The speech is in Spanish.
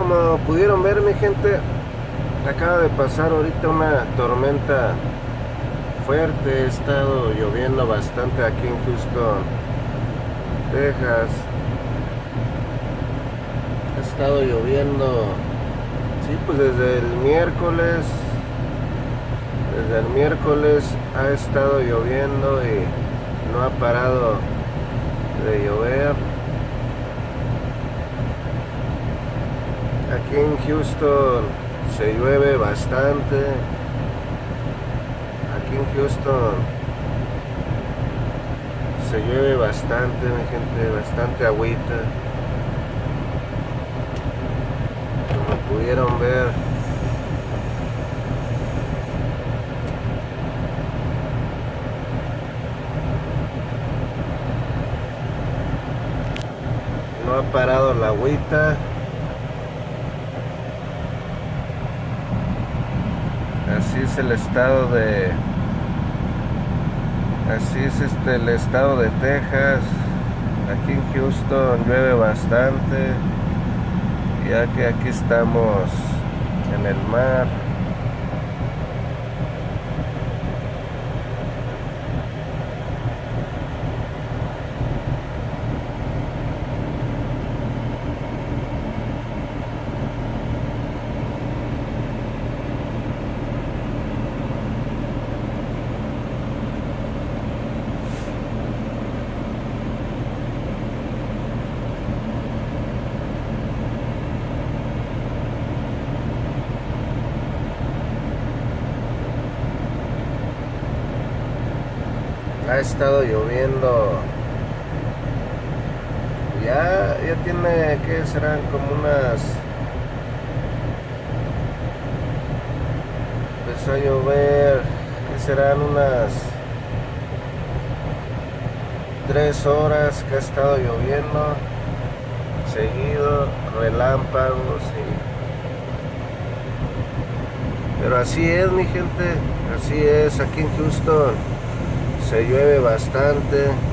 como pudieron ver, mi gente, acaba de pasar ahorita una tormenta fuerte. Ha estado lloviendo bastante aquí en Houston, Texas. Ha estado lloviendo, sí, pues desde el miércoles. Desde el miércoles ha estado lloviendo y no ha parado de llover. Aquí en Houston se llueve bastante. Aquí en Houston se llueve bastante, mi gente, bastante agüita. Como pudieron ver, no ha parado la agüita. Así es el estado de... Así es el estado de Texas. Aquí en Houston llueve bastante, ya que aquí estamos en el mar. Ha estado lloviendo, ya tiene, que serán como unas, empezó a llover, que serán unas 3 horas que ha estado lloviendo seguido, relámpagos pero así es, mi gente, así es. Aquí en Houston se llueve bastante.